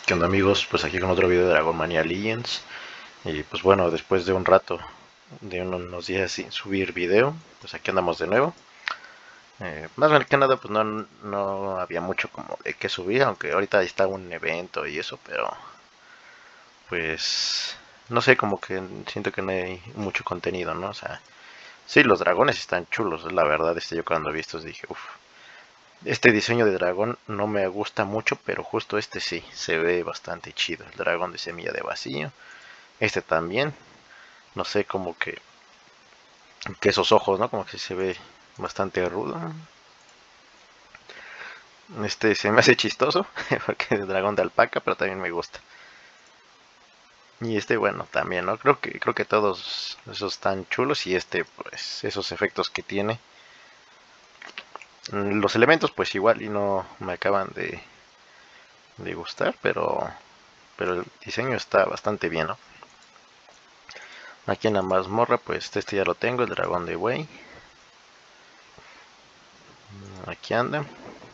¿Qué onda amigos? Pues aquí con otro video de Dragon Mania Legends. Y pues bueno, después de un rato, de unos días sin subir video, pues aquí andamos de nuevo. Más que nada pues no había mucho como de qué subir, aunque ahorita está un evento y eso, pero pues no sé, como que siento que no hay mucho contenido, ¿no? O sea, sí, los dragones están chulos, la verdad, yo cuando vi estos dije, uff, este diseño de dragón no me gusta mucho, pero justo este sí, se ve bastante chido, el dragón de semilla de vacío. Este también, no sé, como que esos ojos, ¿no? Como que se ve bastante rudo. Este se me hace chistoso, porque es dragón de alpaca, pero también me gusta. Y este, bueno, también, ¿no? Creo que todos esos están chulos y este, pues, esos efectos que tiene. Los elementos, pues igual y no me acaban de gustar, pero el diseño está bastante bien, ¿no? Aquí en la mazmorra, pues este ya lo tengo, el dragón de buey. Aquí anda.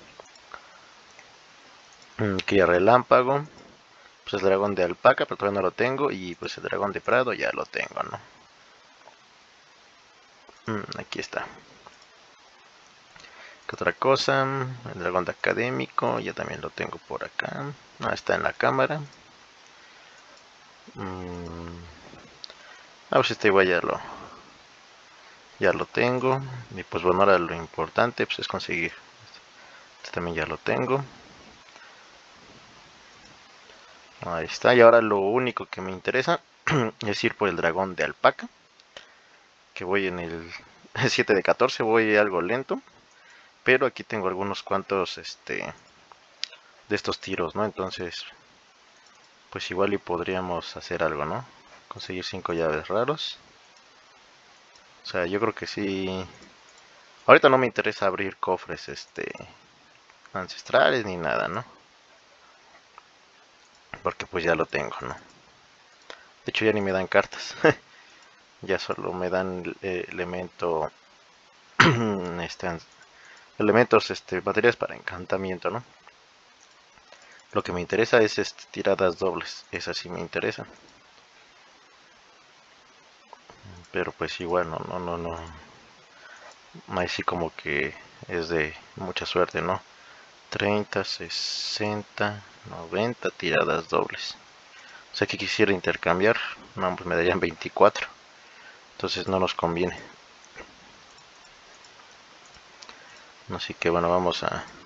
Cría relámpago. Pues el dragón de alpaca, pero todavía no lo tengo. Y pues el dragón de prado ya lo tengo, ¿no? Aquí está. ¿Qué otra cosa? El dragón de académico, ya también lo tengo por acá. Está en la cámara. Pues este igual ya lo tengo. Y pues bueno, ahora lo importante pues es conseguir. Este también ya lo tengo. Ahí está. Y ahora lo único que me interesa es ir por el dragón de alpaca. Que voy en el 7 de 14, voy algo lento. Pero aquí tengo algunos cuantos de estos tiros, ¿no? Entonces, pues igual y podríamos hacer algo, ¿no? Conseguir 5 llaves raros. O sea, yo creo que sí. Ahorita no me interesa abrir cofres, ancestrales ni nada, ¿no? Porque pues ya lo tengo, ¿no? De hecho ya ni me dan cartas. Ya solo me dan elemento, elementos, materias para encantamiento, ¿no? Lo que me interesa es tiradas dobles. Esas sí me interesan. Pero pues igual no. Ahí sí como que es de mucha suerte, ¿no? 30, 60, 90 tiradas dobles. O sea que quisiera intercambiar. No, pues me darían 24. Entonces no nos conviene. Así que bueno, vamos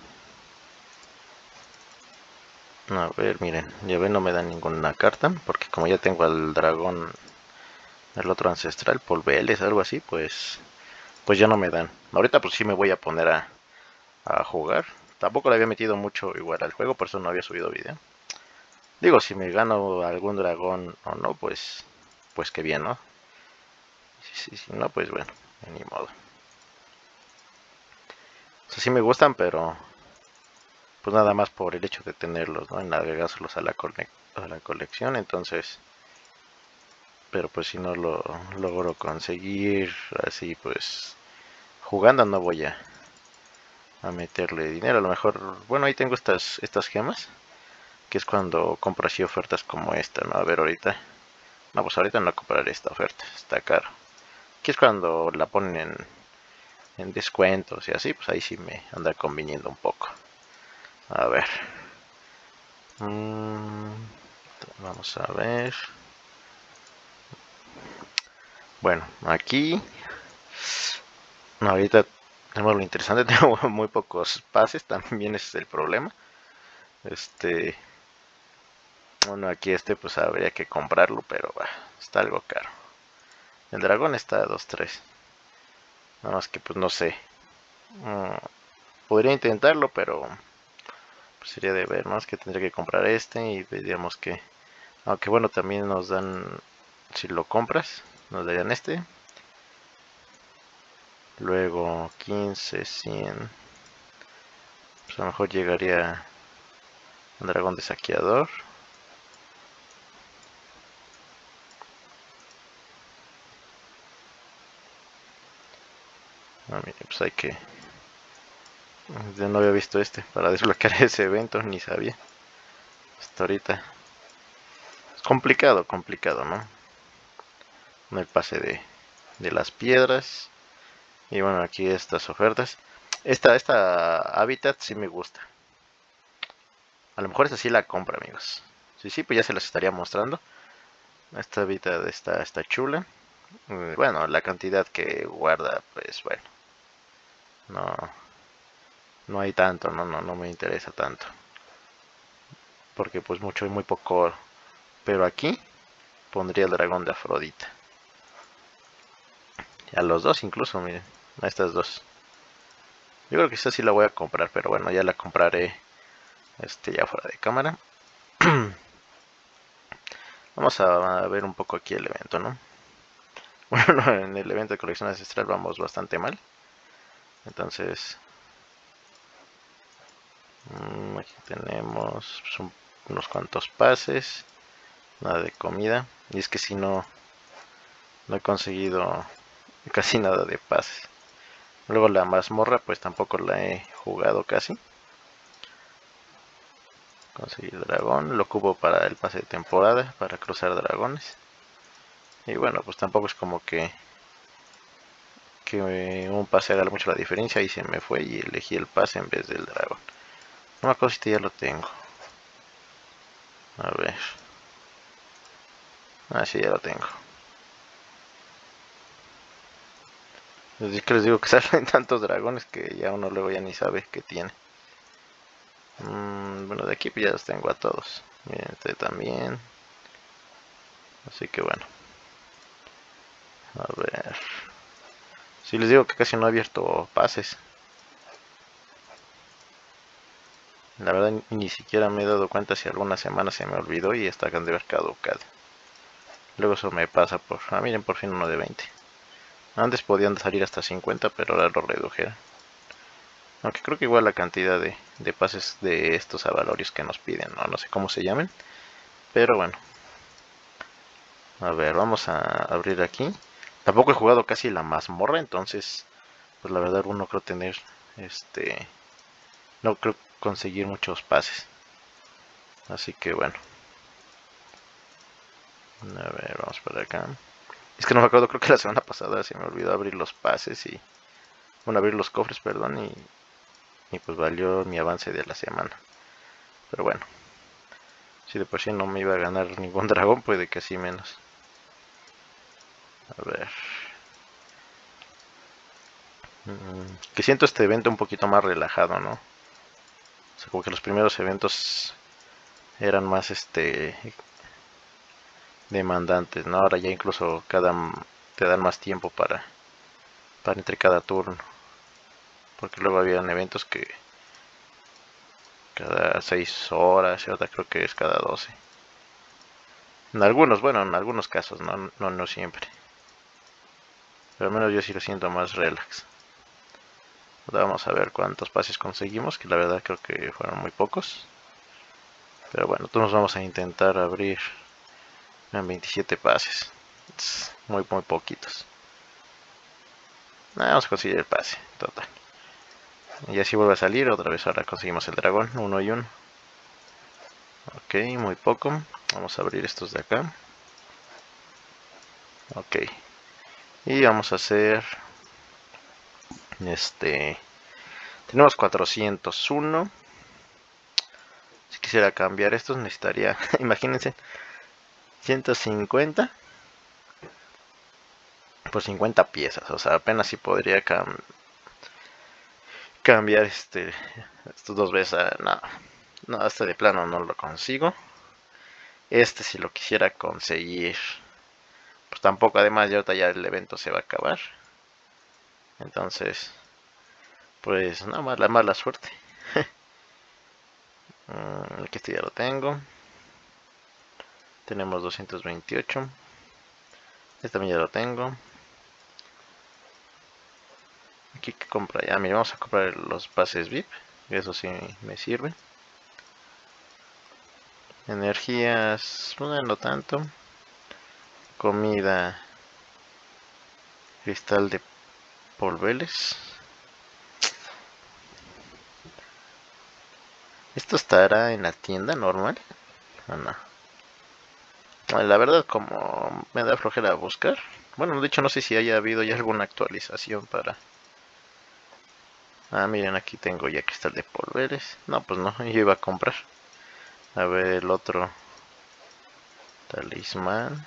a ver, miren. Ya ven, no me dan ninguna carta. Porque como ya tengo al dragón, el otro ancestral, Polveles, algo así, pues ya no me dan. Ahorita pues sí me voy a poner a jugar. Tampoco le había metido mucho igual al juego, por eso no había subido video. Digo, si me gano algún dragón o no, pues qué bien, ¿no? Si no, pues bueno, ni modo. O sea, sí me gustan, pero pues nada más por el hecho de tenerlos, ¿no? En agregárselos a la colección, entonces, pero pues si no lo logro conseguir así, pues jugando no voy a meterle dinero. A lo mejor, bueno, ahí tengo estas gemas, que es cuando compro así ofertas como esta, ¿no? A ver, ahorita, no, pues ahorita no compraré esta oferta, está caro. Aquí es cuando la ponen en descuentos y así, pues ahí sí me anda conviniendo un poco. A ver. Vamos a ver. Bueno, aquí ahorita tenemos lo interesante, tengo muy pocos pases, también ese es el problema. Bueno, aquí pues habría que comprarlo, pero está algo caro. El dragón está a 2.3. Nada más que pues no sé. Mm, Podría intentarlo, pero pues sería de ver, ¿no? Es que tendría que comprar y veríamos que... Aunque bueno, también nos dan, si lo compras, nos darían luego 15, 100, pues a lo mejor llegaría un dragón de saqueador. Mira, pues hay que... Yo no había visto para desbloquear ese evento, ni sabía. Hasta ahorita es complicado, ¿no? No el pase de las piedras. Y bueno, aquí estas ofertas. Esta Habitat sí me gusta. A lo mejor esta sí la compro, amigos. Sí, pues ya se las estaría mostrando. Esta Habitat está chula. Bueno, la cantidad que guarda, pues bueno. No hay tanto, no me interesa tanto. Porque pues mucho y muy poco oro. Pero aquí pondría el dragón de Afrodita. Y a los dos incluso, miren. A estas dos. Yo creo que esta sí la voy a comprar, pero bueno, ya la compraré ya fuera de cámara. Vamos a ver un poco aquí el evento, ¿no? Bueno, en el evento de colección ancestral vamos bastante mal. Entonces, aquí tenemos pues, unos cuantos pases. Nada de comida. Y es que si no he conseguido casi nada de pases. Luego la mazmorra pues tampoco la he jugado casi. Conseguir dragón, lo ocupo para el pase de temporada, para cruzar dragones. Y bueno, pues tampoco es como que un pase haga mucho la diferencia. Y se me fue y elegí el pase en vez del dragón. No me acuerdo si ya lo tengo. A ver. Ah, sí, ya lo tengo. Es que les digo que salen tantos dragones que ya uno luego ya ni sabe qué tiene. Bueno, de aquí pues ya los tengo a todos. Miren, este también. Así que bueno. A ver. Si les digo que casi no he abierto pases. La verdad ni siquiera me he dado cuenta si alguna semana se me olvidó y está de haber caducado. Luego eso me pasa por... Ah, miren, por fin uno de 20. Antes podían salir hasta 50, pero ahora lo redujeron. Aunque creo que igual la cantidad de pases de estos avalorios que nos piden, no sé cómo se llamen. Pero bueno. A ver, vamos a abrir aquí. Tampoco he jugado casi la mazmorra, entonces... Pues la verdad no creo tener... No creo conseguir muchos pases. Así que bueno. A ver, vamos para acá. Es que no me acuerdo, creo que la semana pasada se me olvidó abrir los pases y... Bueno, abrir los cofres, perdón, y pues valió mi avance de la semana. Pero bueno. Si de por sí no me iba a ganar ningún dragón, puede que así menos. A ver. Que siento este evento un poquito más relajado, ¿no? O sea, como que los primeros eventos eran más demandantes, ¿no? Ahora ya incluso te dan más tiempo para entre cada turno. Porque luego habían eventos que cada 6 horas y ahora creo que es cada 12. En algunos, bueno, en algunos casos, no siempre. Pero al menos yo sí lo siento más relax. Ahora vamos a ver cuántos pases conseguimos, que la verdad creo que fueron muy pocos. Pero bueno, todos nos vamos a intentar abrir en 27 pases. Muy poquitos. Vamos a conseguir el pase, total. Y así vuelve a salir, otra vez ahora conseguimos el dragón, uno y uno. Ok, muy poco. Vamos a abrir estos de acá. Ok. Y vamos a hacer... Tenemos 401. Si quisiera cambiar estos necesitaría, imagínense, 150 por 50 piezas. O sea, apenas si podría cambiar estos dos veces. No, de plano no lo consigo. Si lo quisiera conseguir, pues tampoco. Además, ya ahorita ya el evento se va a acabar. Entonces, pues nada más la mala suerte. Aquí ya lo tengo. Tenemos 228. Este también ya lo tengo. Aquí que compra ya. Mira, vamos a comprar los pases VIP. Eso sí me sirve. Energías, no tanto. Comida. Cristal de polveles. Esto estará en la tienda normal. no. La verdad, como me da flojera buscar. Bueno, de hecho no sé si haya habido ya alguna actualización para... Ah, miren, aquí tengo ya cristal de polveres. No, pues no, yo iba a comprar. A ver el otro talismán.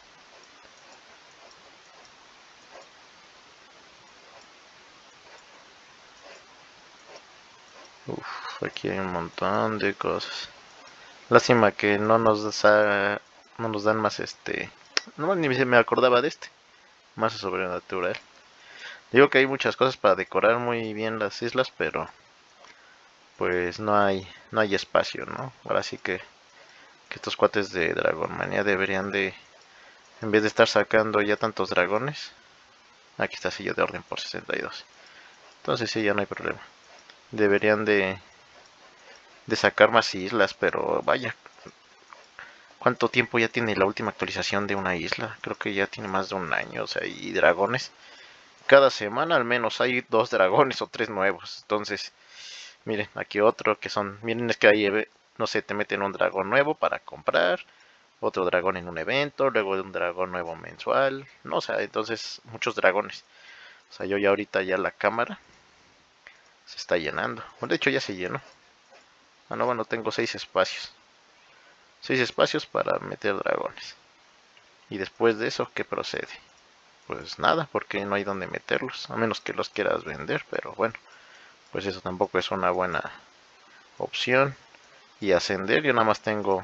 Uf, aquí hay un montón de cosas. Lástima que no nos dan más no, ni se me acordaba de más sobrenatural. Digo que hay muchas cosas para decorar muy bien las islas, pero pues no hay espacio, ¿no? Ahora sí que estos cuates de Dragonmania deberían de, en vez de estar sacando ya tantos dragones, aquí está silla de orden por 62. Entonces sí, ya no hay problema. Deberían de sacar más islas, pero vaya, ¿cuánto tiempo ya tiene la última actualización de una isla? Creo que ya tiene más de un año, o sea, y dragones. Cada semana al menos hay 2 dragones o 3 nuevos. Entonces, miren, aquí otro que son, miren, es que ahí, no sé, te meten un dragón nuevo para comprar, otro dragón en un evento, luego un dragón nuevo mensual, no, o sea, entonces muchos dragones. O sea, yo ya ahorita ya la cámara se está llenando. Bueno, de hecho ya se llenó. Ah, no, bueno, tengo 6 espacios. 6 espacios para meter dragones. Y después de eso, ¿qué procede? Pues nada, porque no hay donde meterlos, a menos que los quieras vender, pero bueno, pues eso tampoco es una buena opción. Y ascender, yo nada más tengo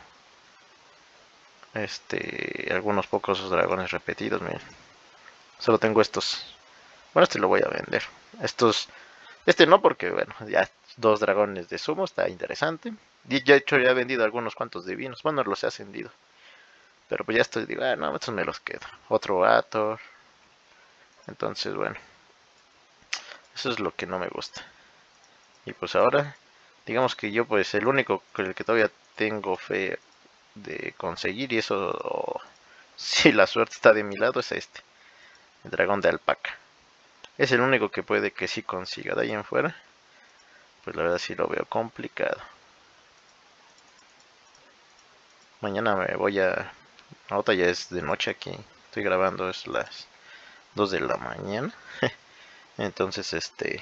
algunos pocos dragones repetidos, miren. Solo tengo estos. Bueno, este lo voy a vender. Este no, porque bueno, ya 2 dragones de sumo, está interesante. Y ya he hecho, ya he vendido algunos cuantos divinos. Bueno, los he ascendido. Pero pues ya estoy, digo, no, estos me los quedo. Otro Ator. Entonces, bueno, eso es lo que no me gusta. Y pues ahora, digamos que yo pues el único con el que todavía tengo fe de conseguir, y eso, si la suerte está de mi lado, es el dragón de alpaca. Es el único que puede que sí consiga. De ahí en fuera, pues la verdad sí lo veo complicado. Mañana me voy ahorita ya es de noche aquí. Estoy grabando, es las 2 de la mañana. Entonces,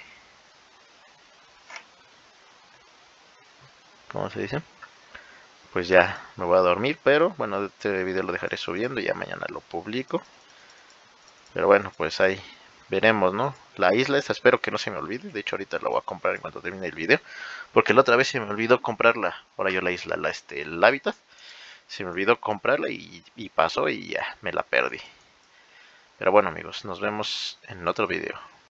¿cómo se dice? Pues ya me voy a dormir, pero bueno, este video lo dejaré subiendo y ya mañana lo publico. Pero bueno, pues ahí veremos, ¿no? La isla esta espero que no se me olvide. De hecho, ahorita la voy a comprar en cuanto termine el video. Porque la otra vez se me olvidó comprarla. Ahora yo la isla, el hábitat. Se me olvidó comprarla y pasó y ya, me la perdí. Pero bueno amigos, nos vemos en otro video.